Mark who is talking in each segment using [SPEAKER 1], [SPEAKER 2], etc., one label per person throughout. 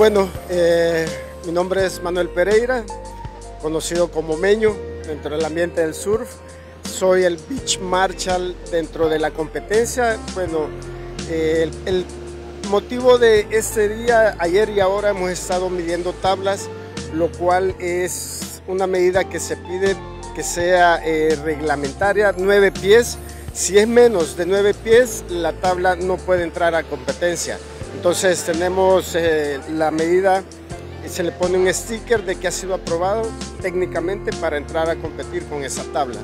[SPEAKER 1] Bueno, mi nombre es Manuel Pereira, conocido como Meño dentro del ambiente del surf. Soy el Beach Marshal dentro de la competencia. Bueno, el motivo de este día, ayer y ahora hemos estado midiendo tablas, lo cual es una medida que se pide que sea reglamentaria, 9 pies. Si es menos de 9 pies, la tabla no puede entrar a competencia. Entonces tenemos la medida, se le pone un sticker de que ha sido aprobado técnicamente para entrar a competir con esa tabla.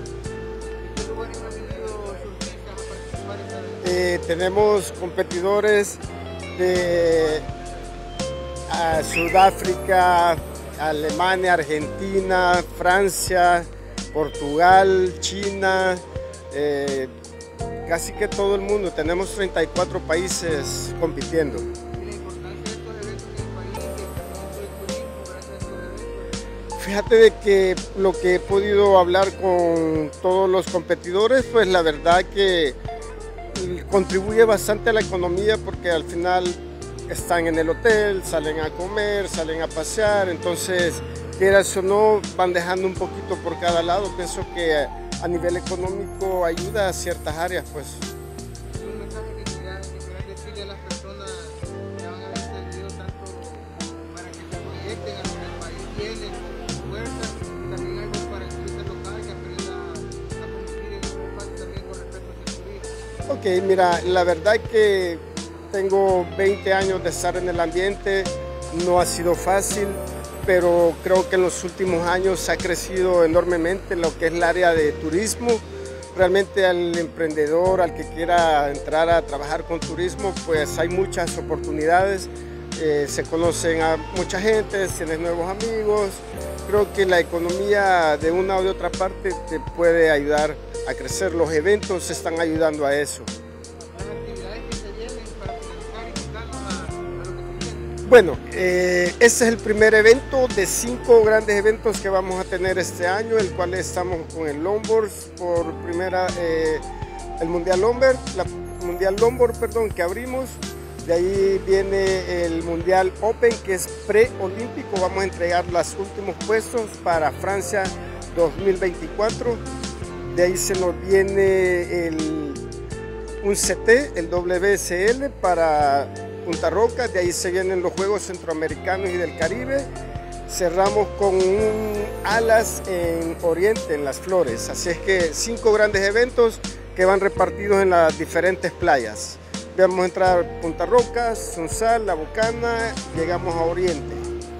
[SPEAKER 1] Tenemos competidores de Sudáfrica, Alemania, Argentina, Francia, Portugal, China, casi que todo el mundo. Tenemos 34 países compitiendo. Fíjate de que lo que he podido hablar con todos los competidores, pues la verdad que contribuye bastante a la economía, porque al final están en el hotel, salen a comer, salen a pasear, entonces quieras o no van dejando un poquito por cada lado. Pienso que a nivel económico ayuda a ciertas áreas, pues.
[SPEAKER 2] Un mensaje que quieras decirle a las personas que van a ver este video, tanto para que se proyecten al país, vienen con fuerza, también algo para el turista local que aprenda a convivir en un espacio también con respecto a su turismo.
[SPEAKER 1] Ok, mira, la verdad que tengo 20 años de estar en el ambiente, no ha sido fácil, pero creo que en los últimos años ha crecido enormemente lo que es el área de turismo. Realmente al emprendedor, al que quiera entrar a trabajar con turismo, pues hay muchas oportunidades, se conocen a mucha gente, tienes nuevos amigos. Creo que la economía de una o de otra parte te puede ayudar a crecer. Los eventos están ayudando a eso. Bueno, este es el primer evento de 5 grandes eventos que vamos a tener este año, el cual estamos con el Longboard por primera, el Mundial Longboard, perdón, que abrimos. De ahí viene el Mundial Open, que es preolímpico. Vamos a entregar los últimos puestos para Francia 2024. De ahí se nos viene un CT, el WSL para Punta Roca. De ahí se vienen los Juegos Centroamericanos y del Caribe. Cerramos con un Alas en Oriente, en Las Flores. Así es que 5 grandes eventos que van repartidos en las diferentes playas. Vamos a entrar a Punta Roca, Sunsal, La Bocana, llegamos a Oriente.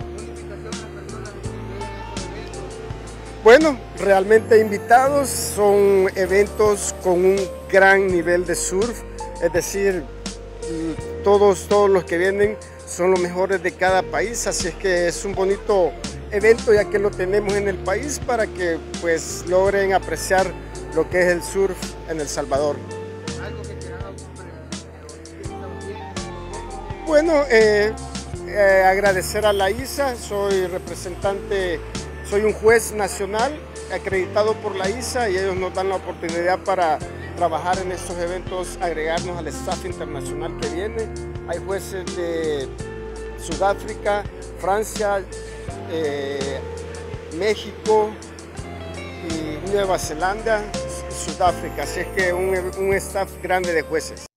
[SPEAKER 1] Bueno, realmente invitados, son eventos con un gran nivel de surf, es decir, todos los que vienen son los mejores de cada país, así es que es un bonito evento ya que lo tenemos en el país para que pues logren apreciar lo que es el surf en El Salvador. Bueno, agradecer a la ISA, soy representante, soy un juez nacional acreditado por la ISA y ellos nos dan la oportunidad para trabajar en estos eventos, agregarnos al staff internacional que viene. Hay jueces de Sudáfrica, Francia, México y Nueva Zelanda, Sudáfrica, así es que un staff grande de jueces.